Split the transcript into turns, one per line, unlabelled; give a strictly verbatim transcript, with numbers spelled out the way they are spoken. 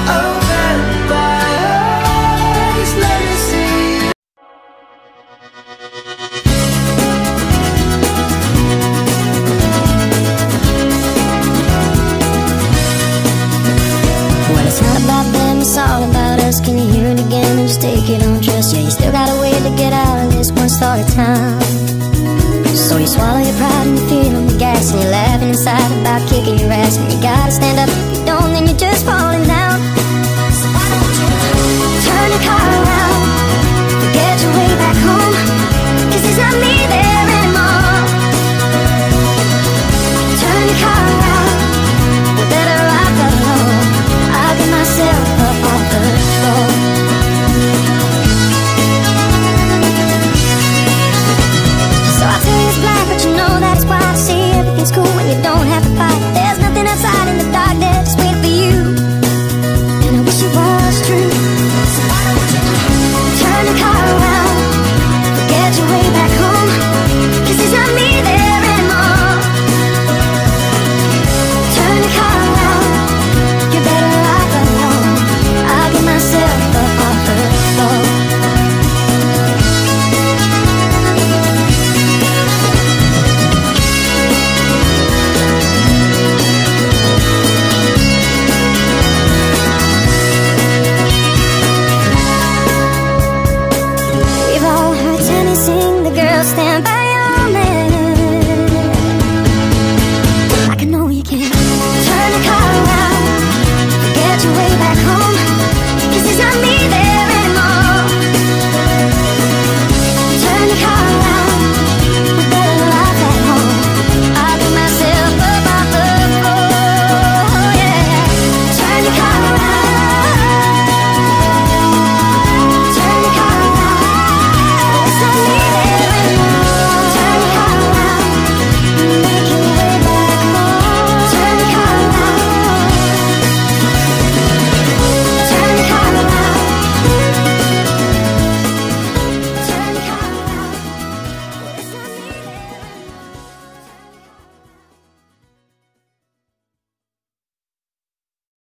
Open my eyes, let me see.
Well, it's not about them, it's all about us. Can you hear it again? Just take it on trust. Yeah, you still got a way to get out of this one start at a time. So you swallow your pride and you're feeling the gas, and you're laughing inside about kicking your ass. And you gotta stand up if you don't